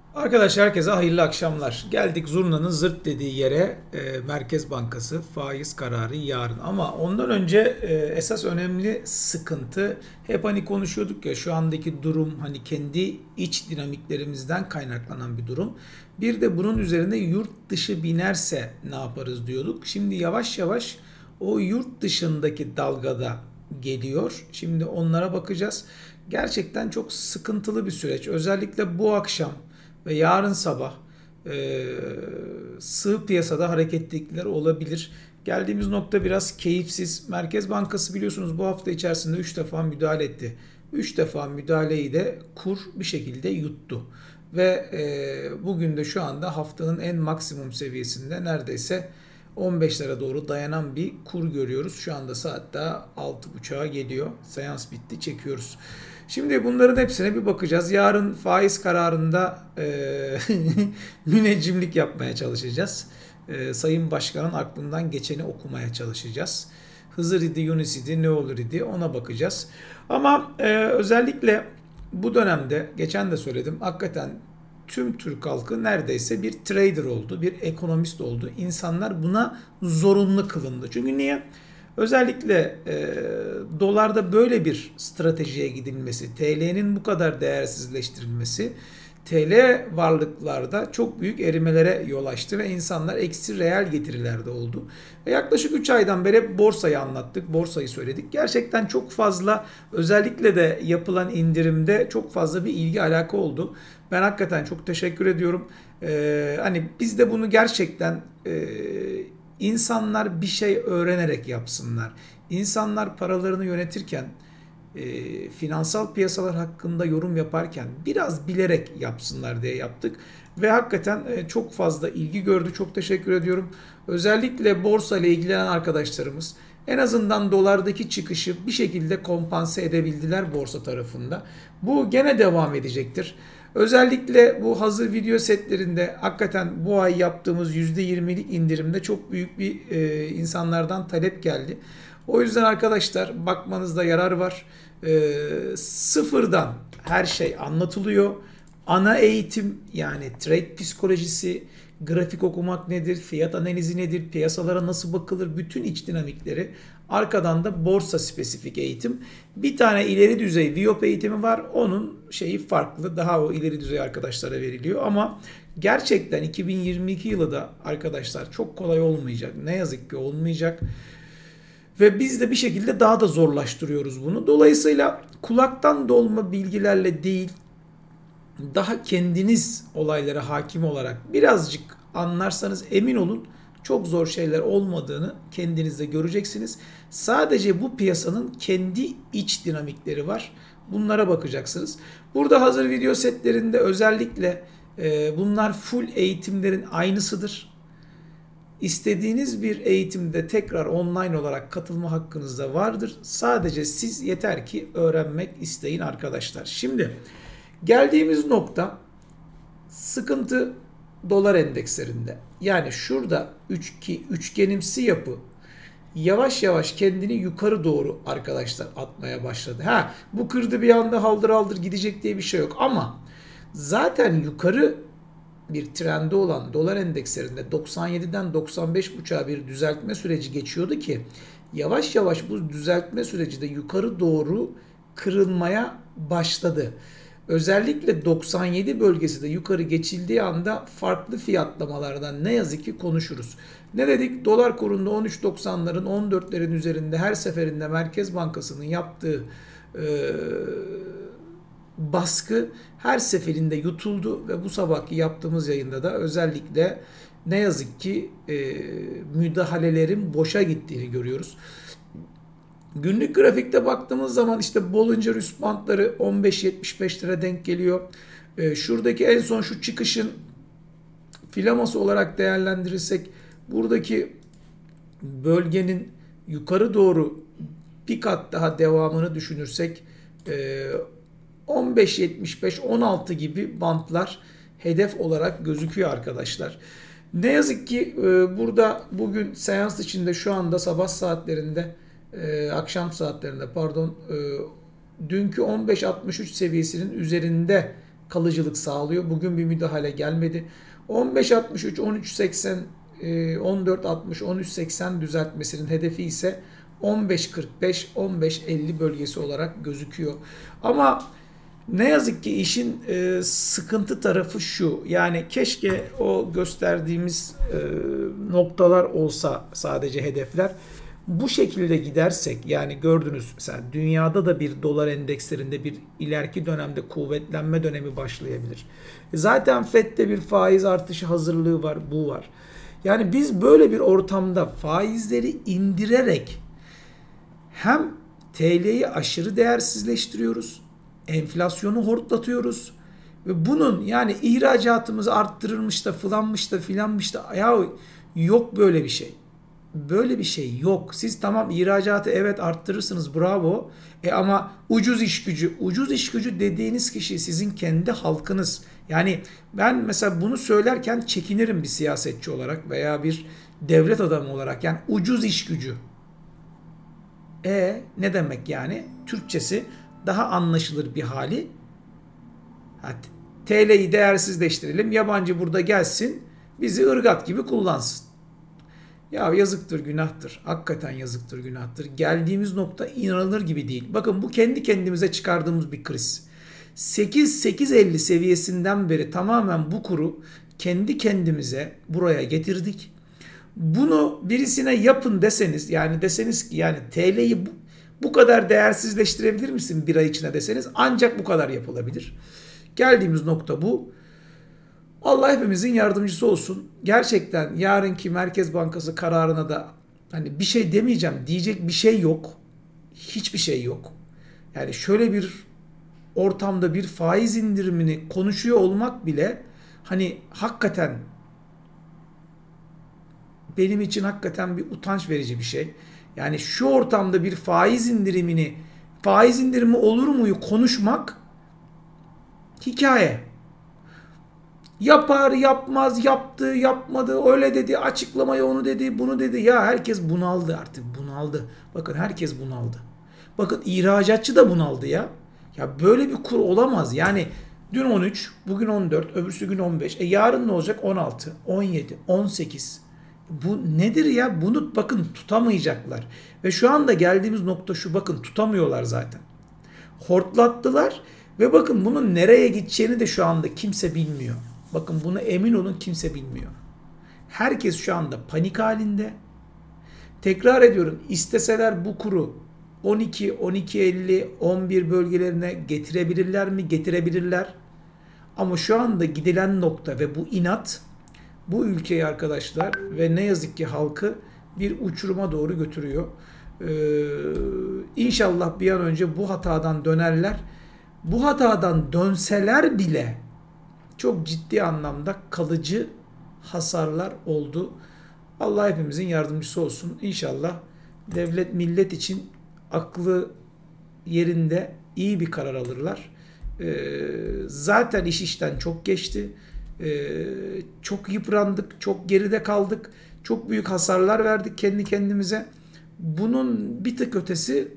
Arkadaşlar herkese hayırlı akşamlar. Geldik zurnanın zırt dediği yere, Merkez Bankası faiz kararı yarın. Ama ondan önce esas önemli sıkıntı, hep hani konuşuyorduk ya, şu andaki durum hani kendi iç dinamiklerimizden kaynaklanan bir durum. Bir de bunun üzerine yurt dışı binerse ne yaparız diyorduk. Şimdi yavaş yavaş o yurt dışındaki dalgada geliyor. Şimdi onlara bakacağız. Gerçekten çok sıkıntılı bir süreç. Özellikle bu akşam ve yarın sabah e, sığ piyasada hareketlilikler olabilir. Geldiğimiz nokta biraz keyifsiz. Merkez Bankası biliyorsunuz bu hafta içerisinde 3 defa müdahale etti. 3 defa müdahaleyi de kur bir şekilde yuttu. Ve bugün de şu anda haftanın en maksimum seviyesinde neredeyse 15'lere doğru dayanan bir kur görüyoruz. Şu anda saat daha 6.30'a geliyor. Seans bitti, çekiyoruz. Şimdi bunların hepsine bir bakacağız. Yarın faiz kararında müneccimlik yapmaya çalışacağız. Sayın Başkan'ın aklından geçeni okumaya çalışacağız. Hızır idi, Yunus idi, ne olur idi ona bakacağız. Ama özellikle bu dönemde, geçen de söyledim, hakikaten tüm Türk halkı neredeyse bir trader oldu, bir ekonomist oldu. İnsanlar buna zorunlu kılındı. Çünkü niye? Özellikle dolarda böyle bir stratejiye gidilmesi, TL'nin bu kadar değersizleştirilmesi, TL varlıklarda çok büyük erimelere yol açtı ve insanlar eksi reel getirilerde oldu. Ve yaklaşık 3 aydan beri borsayı anlattık, borsayı söyledik. Gerçekten çok fazla, özellikle de yapılan indirimde çok fazla bir ilgi alaka oldu. Ben hakikaten çok teşekkür ediyorum. Hani biz de bunu gerçekten insanlar bir şey öğrenerek yapsınlar. İnsanlar paralarını yönetirken, finansal piyasalar hakkında yorum yaparken biraz bilerek yapsınlar diye yaptık. Ve hakikaten çok fazla ilgi gördü. Çok teşekkür ediyorum. Özellikle borsa ile ilgilenen arkadaşlarımız en azından dolardaki çıkışı bir şekilde kompanse edebildiler borsa tarafında. Bu gene devam edecektir. Özellikle bu hazır video setlerinde hakikaten bu ay yaptığımız %20'lik indirimde çok büyük bir insanlardan talep geldi. O yüzden arkadaşlar bakmanızda yarar var. Sıfırdan her şey anlatılıyor. Ana eğitim, yani trade psikolojisi, grafik okumak nedir, fiyat analizi nedir, piyasalara nasıl bakılır, bütün iç dinamikleri. Arkadan da borsa spesifik eğitim. Bir tane ileri düzey VIOP eğitimi var. Onun şeyi farklı. Daha o ileri düzey arkadaşlara veriliyor. Ama gerçekten 2022 yılı da arkadaşlar çok kolay olmayacak. Ne yazık ki olmayacak. Ve biz de bir şekilde daha da zorlaştırıyoruz bunu. Dolayısıyla kulaktan dolma bilgilerle değil, daha kendiniz olaylara hakim olarak birazcık anlarsanız emin olun çok zor şeyler olmadığını kendinizde göreceksiniz. Sadece bu piyasanın kendi iç dinamikleri var. Bunlara bakacaksınız. Burada hazır video setlerinde özellikle bunlar full eğitimlerin aynısıdır. İstediğiniz bir eğitimde tekrar online olarak katılma hakkınız da vardır. Sadece siz yeter ki öğrenmek isteyin arkadaşlar. Şimdi geldiğimiz nokta sıkıntı dolar endekslerinde. Yani şurada üçgenimsi yapı yavaş yavaş kendini yukarı doğru arkadaşlar atmaya başladı. Bu kırdı bir anda haldır haldır gidecek diye bir şey yok ama zaten yukarı bir trendi olan dolar endekslerinde 97'den 95.5'a bir düzeltme süreci geçiyordu ki yavaş yavaş bu düzeltme süreci de yukarı doğru kırılmaya başladı. Özellikle 97 bölgesi de yukarı geçildiği anda farklı fiyatlamalardan ne yazık ki konuşuruz. Ne dedik? Dolar kurunda 13.90'ların 14'lerin üzerinde her seferinde Merkez Bankası'nın yaptığı baskı her seferinde yutuldu ve bu sabahki yaptığımız yayında da özellikle ne yazık ki müdahalelerin boşa gittiğini görüyoruz. Günlük grafikte baktığımız zaman işte Bollinger üst bantları 15.75 denk geliyor. Şuradaki en son şu çıkışın filaması olarak değerlendirirsek buradaki bölgenin yukarı doğru bir kat daha devamını düşünürsek 15.75-16 gibi bantlar hedef olarak gözüküyor arkadaşlar. Ne yazık ki burada bugün seans içinde şu anda sabah saatlerinde akşam saatlerinde dünkü 15.63 seviyesinin üzerinde kalıcılık sağlıyor. Bugün bir müdahale gelmedi. 15.63, 13.80, 14.60, 13.80 düzeltmesinin hedefi ise 15.45, 15.50 bölgesi olarak gözüküyor. Ama ne yazık ki işin sıkıntı tarafı şu. Yani keşke o gösterdiğimiz noktalar olsa sadece hedefler. Bu şekilde gidersek, yani gördünüz mesela dünyada da bir dolar endekslerinde bir ileriki dönemde kuvvetlenme dönemi başlayabilir. Zaten FED'de bir faiz artışı hazırlığı var, bu var. Yani biz böyle bir ortamda faizleri indirerek hem TL'yi aşırı değersizleştiriyoruz, enflasyonu hortlatıyoruz ve bunun yani ihracatımızı arttırılmış da fılanmış da filanmış da, ya yok böyle bir şey. Böyle bir şey yok. Siz tamam ihracatı evet arttırırsınız, bravo. Ama ucuz iş gücü dediğiniz kişi sizin kendi halkınız. Yani ben mesela bunu söylerken çekinirim bir siyasetçi olarak veya bir devlet adamı olarak. Yani ucuz iş gücü. Ne demek yani? Türkçesi daha anlaşılır bir hali. Hadi TL'yi değersizleştirelim. Yabancı burada gelsin, bizi ırgat gibi kullansın. Ya yazıktır, günahtır. Hakikaten yazıktır, günahtır. Geldiğimiz nokta inanılır gibi değil. Bakın bu kendi kendimize çıkardığımız bir kriz. 8-8.50 seviyesinden beri tamamen bu kuru kendi kendimize buraya getirdik. Bunu birisine yapın deseniz, yani deseniz ki yani TL'yi bu kadar değersizleştirebilir misin bir ay içinde deseniz, ancak bu kadar yapılabilir. Geldiğimiz nokta bu. Allah hepimizin yardımcısı olsun. Gerçekten yarınki Merkez Bankası kararına da hani bir şey demeyeceğim, diyecek bir şey yok. Hiçbir şey yok. Yani şöyle bir ortamda bir faiz indirimini konuşuyor olmak bile hani hakikaten benim için hakikaten bir utanç verici bir şey. Yani şu ortamda bir faiz indirimi olur muyu konuşmak hikaye. Yapar, yapmaz, yaptı, yapmadı, öyle dedi, açıklamayı onu dedi, bunu dedi. Ya herkes bunaldı artık, bunaldı. Bakın herkes bunaldı. Bakın ihracatçı da bunaldı ya. Ya böyle bir kur olamaz. Yani dün 13, bugün 14, öbürsü gün 15. Yarın ne olacak? 16, 17, 18. Bu nedir ya? Bunu bakın tutamayacaklar. Ve şu anda geldiğimiz nokta şu, bakın tutamıyorlar zaten. Hortlattılar ve bakın bunun nereye gideceğini de şu anda kimse bilmiyor. Bakın buna emin olun, kimse bilmiyor. Herkes şu anda panik halinde. Tekrar ediyorum, isteseler bu kuru 12, 12.50, 11 bölgelerine getirebilirler mi? Getirebilirler. Ama şu anda gidilen nokta ve bu inat bu ülkeyi arkadaşlar ve ne yazık ki halkı bir uçuruma doğru götürüyor. İnşallah bir an önce bu hatadan dönerler. Bu hatadan dönseler bile çok ciddi anlamda kalıcı hasarlar oldu. Allah hepimizin yardımcısı olsun. İnşallah devlet millet için aklı yerinde iyi bir karar alırlar. Zaten iş işten çok geçti. Çok yıprandık, çok geride kaldık. Çok büyük hasarlar verdik kendi kendimize. Bunun bir tık ötesi,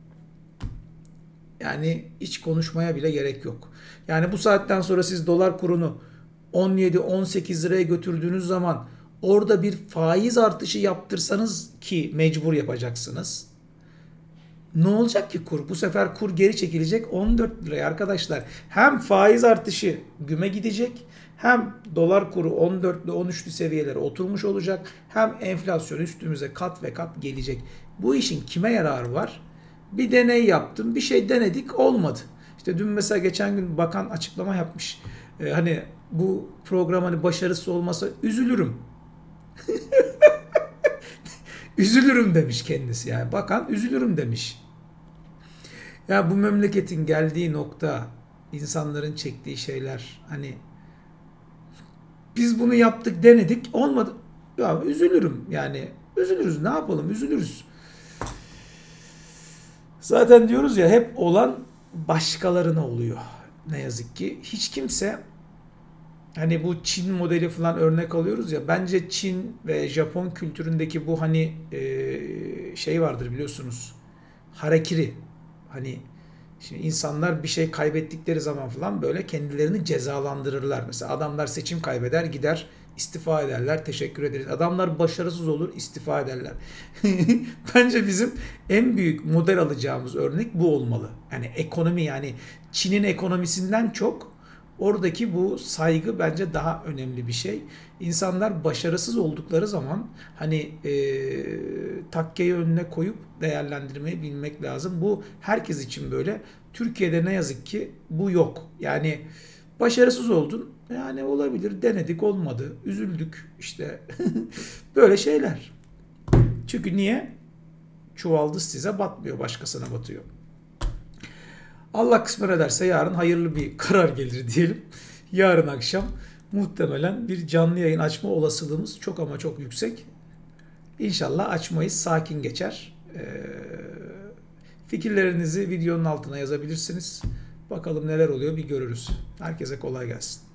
yani hiç konuşmaya bile gerek yok. Yani bu saatten sonra siz dolar kurunu 17-18 liraya götürdüğünüz zaman orada bir faiz artışı yaptırsanız, ki mecbur yapacaksınız, ne olacak ki kur? Bu sefer kur geri çekilecek 14 liraya arkadaşlar. Hem faiz artışı güme gidecek, hem dolar kuru 14'lü 13'lü seviyelere oturmuş olacak, hem enflasyon üstümüze kat ve kat gelecek. Bu işin kime yararı var? Bir deney yaptım, bir şey denedik, olmadı. İşte dün mesela geçen gün bakan açıklama yapmış. Hani bu program hani başarısız olmasa üzülürüm. Üzülürüm demiş kendisi yani. Bakan üzülürüm demiş. Ya bu memleketin geldiği nokta, insanların çektiği şeyler, hani biz bunu yaptık, denedik, olmadı. Ya üzülürüm yani. Üzülürüz, ne yapalım, üzülürüz. Zaten diyoruz ya, hep olan başkalarına oluyor. Ne yazık ki hiç kimse, hani bu Çin modeli falan örnek alıyoruz ya, bence Çin ve Japon kültüründeki bu hani şey vardır biliyorsunuz, harakiri, hani Şimdi insanlar bir şey kaybettikleri zaman falan böyle kendilerini cezalandırırlar. Mesela adamlar seçim kaybeder, gider istifa ederler, teşekkür ederiz. Adamlar başarısız olur, istifa ederler. Bence bizim en büyük model alacağımız örnek bu olmalı. Yani ekonomi, yani Çin'in ekonomisinden çok oradaki bu saygı bence daha önemli bir şey. İnsanlar başarısız oldukları zaman hani takkeyi önüne koyup değerlendirmeyi bilmek lazım. Bu herkes için böyle. Türkiye'de ne yazık ki bu yok. Yani başarısız oldun. Yani olabilir. Denedik, olmadı. Üzüldük. İşte böyle şeyler. Çünkü niye? Çuvaldız size batmıyor, başkasına batıyor. Allah kısmet ederse yarın hayırlı bir karar gelir diyelim. Yarın akşam muhtemelen bir canlı yayın açma olasılığımız çok ama çok yüksek. İnşallah açmayız, sakin geçer. Fikirlerinizi videonun altına yazabilirsiniz. Bakalım neler oluyor bir görürüz. Herkese kolay gelsin.